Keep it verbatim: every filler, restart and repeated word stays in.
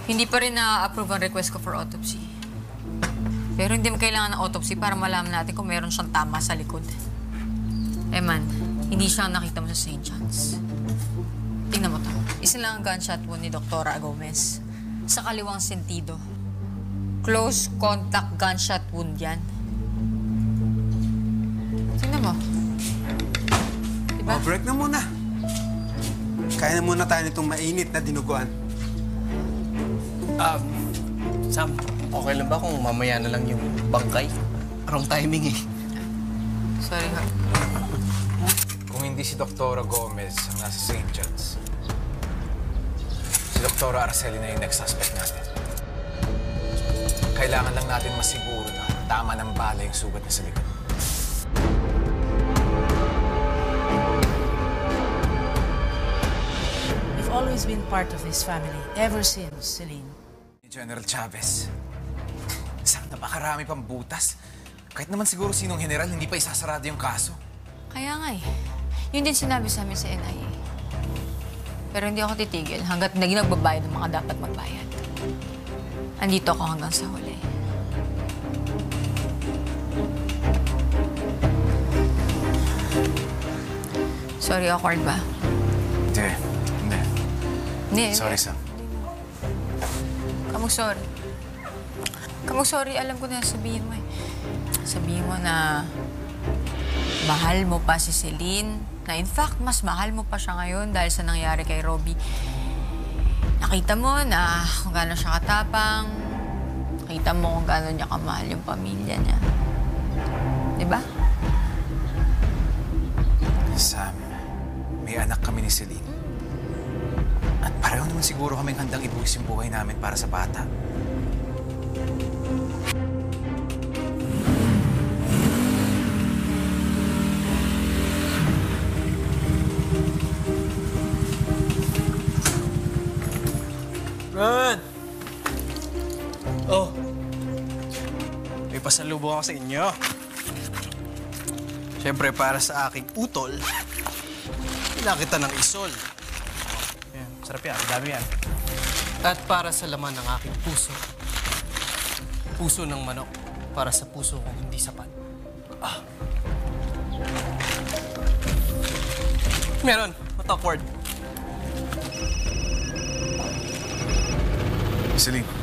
Hindi pa rin na-approve ang request ko for autopsy. Pero hindi mo kailangan ng autopsy para malaman natin kung meron siyang tama sa likod. Emman, hindi siya ang nakita mo sa Saint John's. Tingnan mo to. Isa lang ang gunshot wound ni Doktora Gomez. Sa kaliwang sentido. Close contact gunshot wound yan. Tingnan mo. Diba? Oh, break na muna. Kaya na muna tayo nitong mainit na dinuguan. Ah, uh, Sam, okay lang ba kung mamaya na lang yung bangkay? Wrong timing eh. Sorry, ha. Kung hindi si Doktora Gomez ang nasa Saint John's, si Doktora Arceli na yung next suspect natin. Kailangan lang natin masiguro na tama ng bala yung sugat niya sa likod. You've always been part of this family, ever since, Celine. General Chavez, isang napakarami pang butas. Kahit naman siguro sinong general, hindi pa isasarado yung kaso. Kaya nga eh. Yun din sinabi sa amin sa N I A. Pero hindi ako titigil hanggat hindi nagbabayad ng mga dapat magbayad. Andito ako hanggang sa huli. Sorry, awkward ba? Hindi. Hindi. Hindi. Sorry, Sam. Kamug sorry. Kamug sorry, alam ko na sabihin mo eh. Sabihin mo na mahal mo pa si Celine. Na in fact, mas mahal mo pa siya ngayon dahil sa nangyari kay Robbie. Nakita mo na kung gaano siya katapang. Nakita mo kung gaano niya kamahal yung pamilya niya. Diba? Sam, may anak kami ni Celine. At pareho naman siguro kaming handang ibuwis yung buhay namin para sa bata. Run! Oh, may pasalubong ako sa inyo. Siyempre, para sa aking utol, kailangan kita ng isol. Yan, sarap yan, dami yan. At para sa laman ng aking puso, puso ng manok para sa puso kong hindi sapat. Ah. Meron, what awkward. Celine.